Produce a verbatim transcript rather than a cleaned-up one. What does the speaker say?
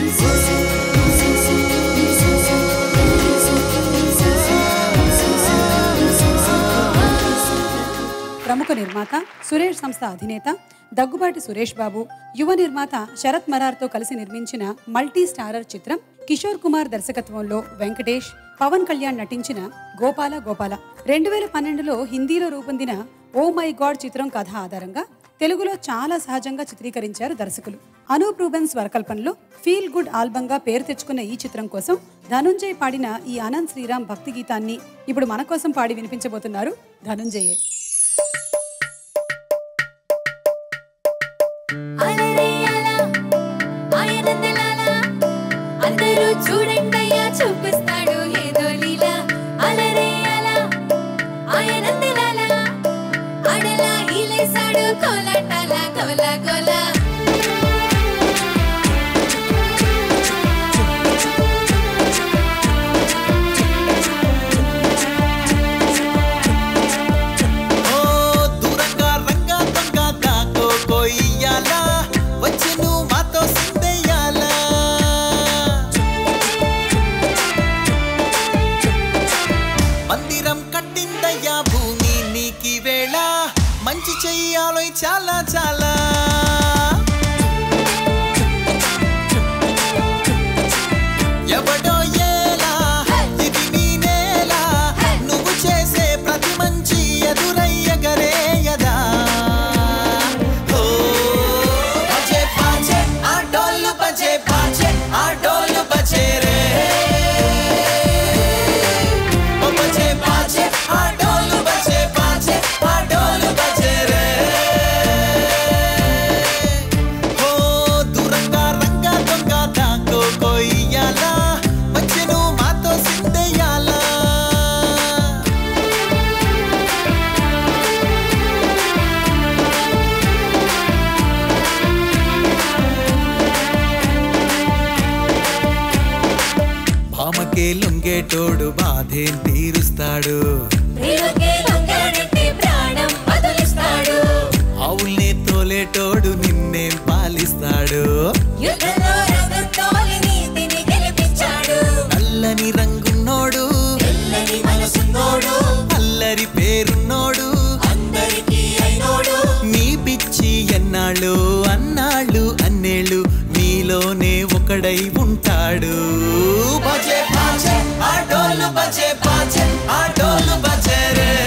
ప్రముఖ నిర్మాత సురేష్ సంస్థ అధినేత దగ్గుబాటి సురేష్ బాబు, యువ నిర్మాత శరత్ మరార్తో కలిసి నిర్మించిన మల్టీ స్టారర్ చిత్రం కిషోర్ కుమార్ దర్శకత్వంలో వెంకటేష్, పవన్ కళ్యాణ్ నటించిన గోపాల గోపాల. రెండు వేల పన్నెండులో హిందీలో రూపొందిన ఓ మై గాడ్ చిత్రం కథ ఆధారంగా తెలుగులో చాలా సహజంగా చిత్రీకరించారు దర్శకులు. అనూప్ రూబెన్స్ స్వరకల్పనలో ఫీల్ గుడ్ ఆల్బంగా పేరు తెచ్చుకున్న ఈ చిత్రం కోసం ధనుంజయ్ పాడిన ఈ అనంత్ శ్రీరామ్ భక్తి గీతాన్ని ఇప్పుడు మన కోసం పాడి వినిపించబోతున్నారు ధనుంజయే. చూడండయ్యా చూపిస్తాడు ఏదో లీలా, అలరే అలా ఆయనందిలాలా అడలా ఈలేసాడు కోలాటాల కోలా కోలా. మంచి చెయ్యాలో చాలా చాలా ఎవడో ఏలా ఇది నీ నేలా, నువ్వు చేసే ప్రతి మంచి ఎదురయ్యగరేయదా. ఓ బజే బాజే ఆ డోలు బజే బాజే ఆ డోలు బజే రే, ఓ బజే బాజే ఆ డోలు బజే బాజే ఆ డోలు బజే రే. ఓ దూరంగా రంగా దొంగ దాకో కొయ్యాలా, వచ్చెను మాతో సిందెయ్యాలా. భామకే లొంగేటోడు బాధేం తీరుస్తాడు, ఆవుల్నే తోలేటోడు నిన్నేం పాలిస్తాడు. నల్లని రంగున్నోడు అల్లరి పేరున్నోడు, నీ పిచ్చి ఎన్నాళ్ళు అన్నాళ్ళు అన్నేళ్ళు నీలోనే ఒకడై ఉంటాడు. బజే బాజే ఆ డోలు బజే బాజే ఆ డోలు బజే రే.